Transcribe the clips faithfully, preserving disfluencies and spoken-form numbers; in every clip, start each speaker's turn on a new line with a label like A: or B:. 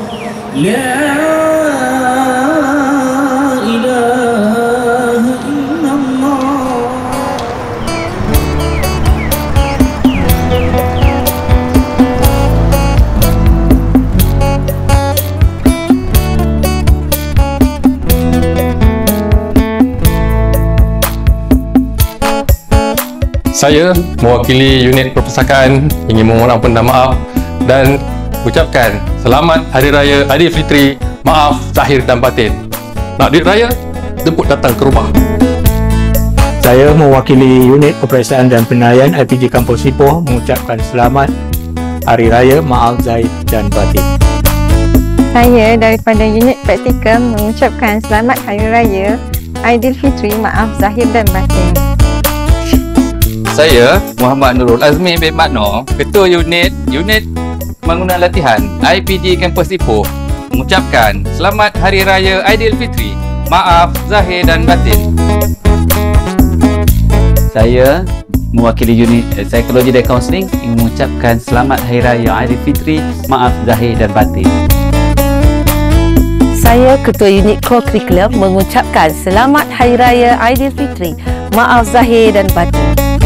A: La ilaha illallah.
B: Saya mewakili unit perpustakaan ingin memohon ampun dan maaf dan ucapkan selamat Hari Raya Aidilfitri, maaf zahir dan batin. Nak duit raya? Jemput datang ke rumah.
C: Saya mewakili unit peperiksaan dan penilaian I P G Kampus Ipoh mengucapkan selamat Hari Raya, maaf zahir dan batin.
D: Saya daripada unit praktikum mengucapkan selamat Hari Raya Aidilfitri, maaf zahir dan batin.
E: Saya Muhammad Nurul Azmi bin Makno, Ketua Unit Unit Bangunan Latihan I P D Kampus Ipoh mengucapkan selamat Hari Raya Aidilfitri, maaf zahir dan batin.
F: Saya mewakili unit Psikologi dan Kaunseling ingin mengucapkan selamat Hari Raya Aidilfitri, maaf zahir dan batin.
G: Saya Ketua Unit Core Curriculum mengucapkan selamat Hari Raya Aidilfitri, maaf zahir dan batin.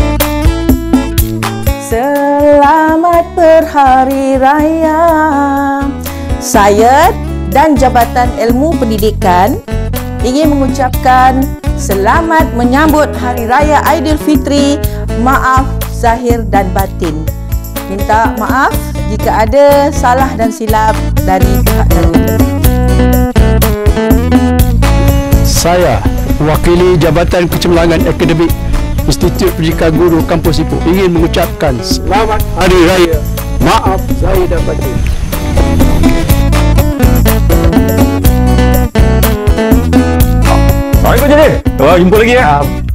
H: Selamat berhari raya. Saya dan Jabatan Ilmu Pendidikan ingin mengucapkan selamat menyambut Hari Raya Aidilfitri, maaf zahir dan batin. Minta maaf jika ada salah dan silap dari pihak kami.
I: Saya mewakili Jabatan Kecemerlangan Akademik Institut Pendidikan Guru Kampus Ipoh ingin mengucapkan selamat Hari Raya, maaf zahir dan batin.
C: Assalamualaikum Jadi. Oh, jumpa lagi ya.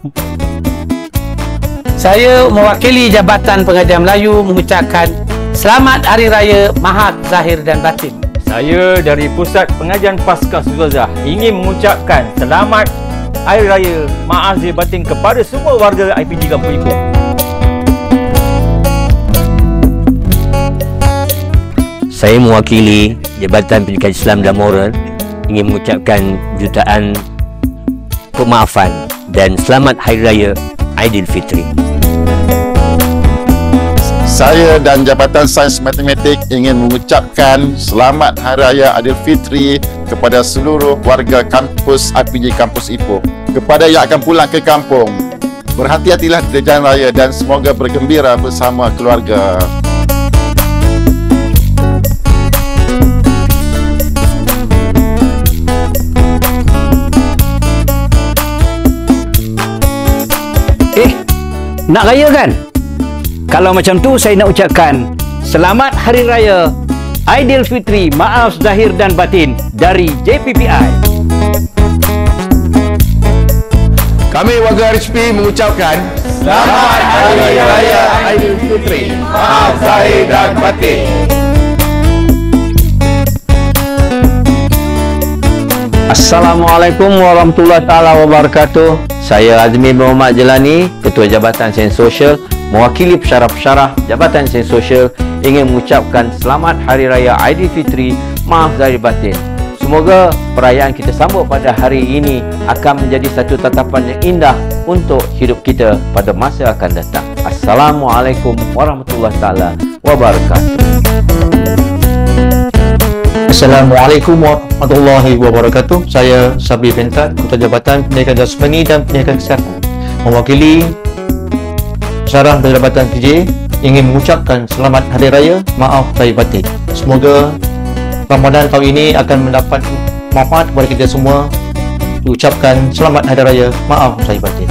J: Saya mewakili Jabatan Pengajian Melayu mengucapkan selamat Hari Raya, maaf zahir dan batin.
K: Saya dari Pusat Pengajian Paskah Ustazah ingin mengucapkan selamat Hari Raya, maaf zahir batin kepada semua warga I P D Kampus Ipoh.
L: Saya mewakili Jabatan Pendidikan Islam dan Moral ingin mengucapkan jutaan pemaafan dan selamat Hari Raya Aidilfitri.
M: Saya dan Jabatan Sains Matematik ingin mengucapkan selamat Hari Raya Aidilfitri kepada seluruh warga kampus I P J Kampus Ipoh. Kepada yang akan pulang ke kampung, berhati-hatilah di jalan raya dan semoga bergembira bersama keluarga.
J: Eh, nak raya kan? Kalau macam tu saya nak ucapkan selamat Hari Raya Aidilfitri, maaf zahir dan batin dari J P P I.
N: Kami warga R H P mengucapkan selamat Hari Raya Aidilfitri, maaf zahir dan batin.
O: Assalamualaikum warahmatullahi taala wabarakatuh. Saya Azmi Muhammad Jelani, Ketua Jabatan Sains Sosial, mewakili pesyarah-pesyarah Jabatan Sains Sosial ingin mengucapkan selamat Hari Raya Aidilfitri, maaf zahir batin. Semoga perayaan kita sambut pada hari ini akan menjadi satu tatapan yang indah untuk hidup kita pada masa akan datang. Assalamualaikum warahmatullahi taala wabarakatuh.
C: Assalamualaikum warahmatullahi wabarakatuh. Saya Sabri Pentat, Ketua Jabatan Pendidikan Jasmani dan Pendidikan Kesihatan, mewakili Syarah dan Jabatan P J ingin mengucapkan selamat Hari Raya, maaf zahir batin. Semoga Ramadan tahun ini akan mendapat manfaat kepada kita semua. Diucapkan selamat Hari Raya, maaf zahir batin.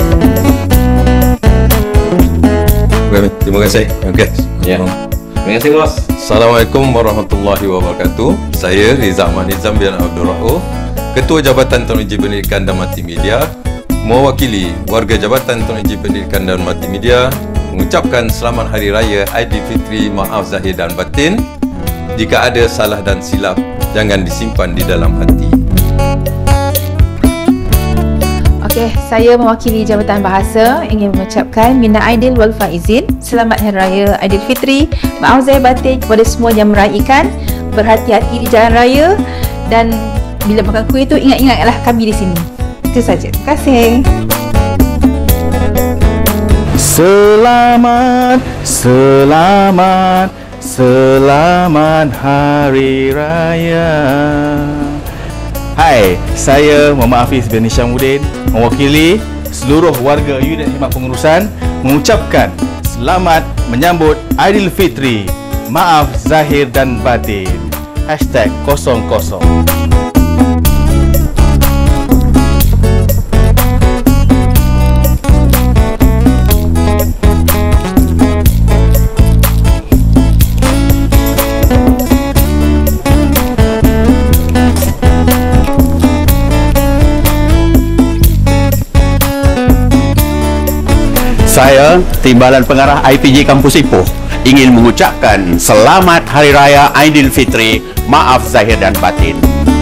B: Terima kasih. Okay.
E: Ya. Terima kasih bos.
B: Assalamualaikum warahmatullahi wabarakatuh. Saya Riza Ahmad Nizam bin Abdul Rauf, Ketua Jabatan Teknologi Pendidikan dan Multimedia, mewakili warga Jabatan Teknologi Pendidikan dan Multimedia mengucapkan selamat Hari Raya Aidilfitri, maaf zahir dan batin. Jika ada salah dan silap, jangan disimpan di dalam hati.
P: Okey, saya mewakili Jabatan Bahasa ingin mengucapkan minna aidil wal faizin, selamat Hari Raya Aidilfitri, maaf zahir batin kepada semua yang meraihkan. berhati-hati di jalan raya, dan bila makan kuih tu ingat-ingatlah kami di sini. Itu saja. Terima kasih.
Q: Selamat, selamat, selamat Hari Raya. Hai, saya Muhammad Hafiz bin Nishamuddin mewakili seluruh warga unit khidmat pengurusan mengucapkan selamat menyambut Aidilfitri. Maaf zahir dan batin. Hashtag kosong kosong.
J: Saya, Timbalan Pengarah I P J Kampus Ipoh, ingin mengucapkan selamat Hari Raya Aidilfitri, maaf zahir dan batin.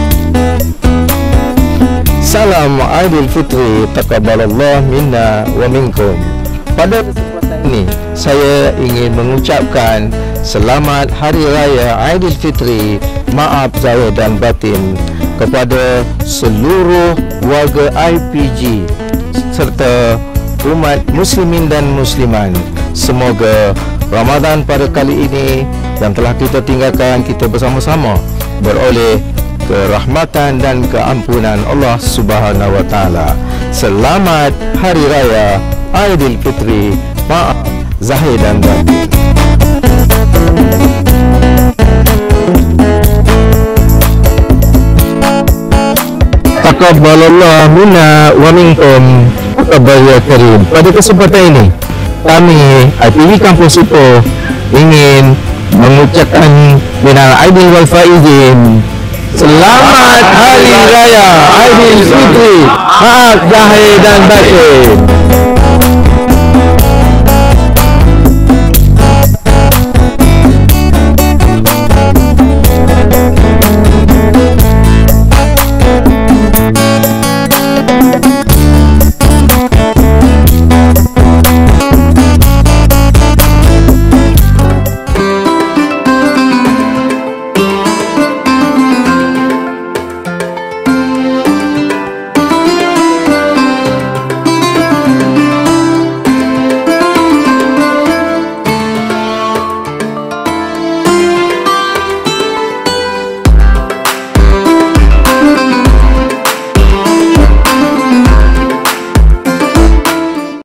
R: Salam Aidilfitri, taqabbalallah minna wa minkum. Pada kesempatan ini, saya ingin mengucapkan selamat Hari Raya Aidilfitri, maaf zahir dan batin kepada seluruh warga I P J serta umat muslimin dan musliman. Semoga Ramadan pada kali ini yang telah kita tinggalkan, kita bersama-sama beroleh kerahmatan dan keampunan Allah Subhanahu wa taala. Selamat Hari Raya Aidilfitri, maaf zahir dan batin. Taqabbalallah minna wa minkum. Taqabbal karim. Pada kesempatan ini, kami I P J Kampus Ipoh ingin mengucapkan minal aidin wal faizin. Selamat Hari Raya Aidilfitri, maaf zahir dan batin.